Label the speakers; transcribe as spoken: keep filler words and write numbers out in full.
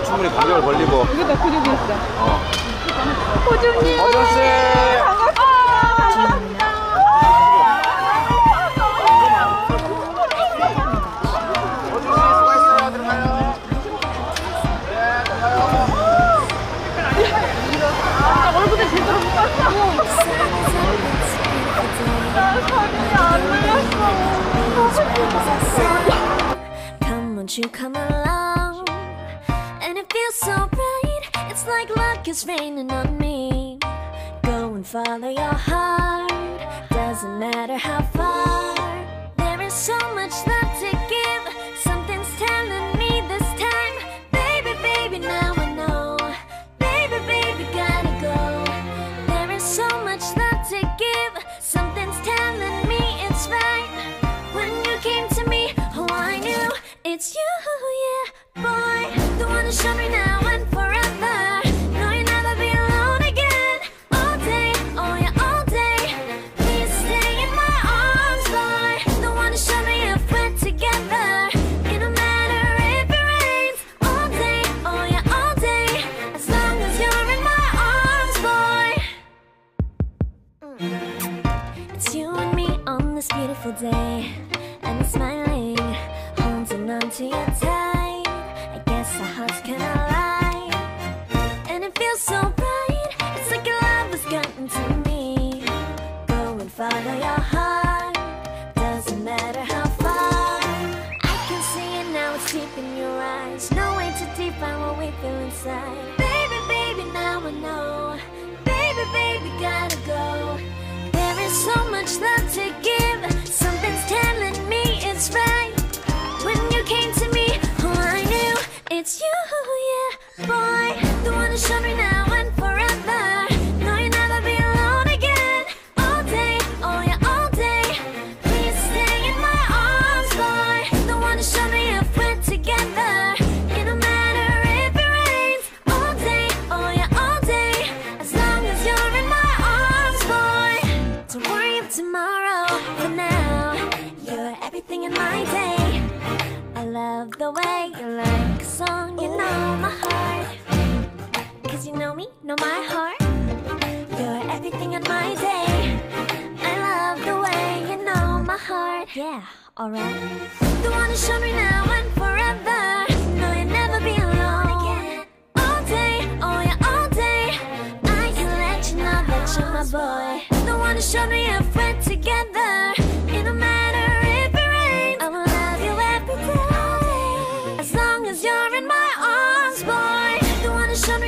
Speaker 1: 충분히 간격을 벌리고.
Speaker 2: 이거 봐, 근육이 있어.
Speaker 1: 어.
Speaker 2: 호중님!
Speaker 1: 호중씨!
Speaker 2: 반갑습니다.
Speaker 1: 호중씨 수고했어요. 들어가요. 네, 들어가요.
Speaker 2: 아, 얼굴에 제대로 못 봤어. 나 사진이 안 눌렸어.
Speaker 3: Come, won't you come along? And it feels so bright. It's like luck is raining on me. Go and follow your heart. Doesn't matter how far. There is so much love to give. Something's telling me this time. Baby, baby, now I know. Baby, baby, gotta go. There is so much love to give. Something's telling me it's right. When you came to me, oh, I knew it's you, yeah, boy. The one who showed me now and forever. No, you'll never be alone again. All day, oh yeah, all day. Please stay in my arms, boy. The one who showed me if we're together. It don't matter if it rains. All day, oh yeah, all day. As long as you're in my arms, boy. Mm. It's you and me on this beautiful day. And it's smiling, holding on to you tight. I guess our hearts can align. And it feels so bright. It's like your love has gotten to me. Go and follow your heart. Doesn't matter how far. I can see it now, it's deep in your eyes. No way to define what we feel inside. Baby, baby, now I know. Baby, baby, gotta go. There is so much love to give. Something's telling me it's right. When you came to me, oh, I knew it's you, yeah, boy. The one who showed me now and forever. No, you'll never be alone again. All day, oh yeah, all day. Please stay in my arms, boy. The one who showed me if we're together. It don't matter if it rains. All day, oh yeah, all day. As long as you're in my arms, boy. Don't worry about tomorrow. For now, you're everything in my day. I love the way you like a song. You know my heart. Cause you know me, know my heart. You're everything in my day. I love the way you know my heart. Yeah, alright. The one who showed me now and forever. No, you'll never be alone again. All day, oh yeah, all day. I can let you know that you're my boy. The one who showed me if we're together. It don't matter if it rains. I will love you every day. As long as you're in my arms, boy. The one who showed me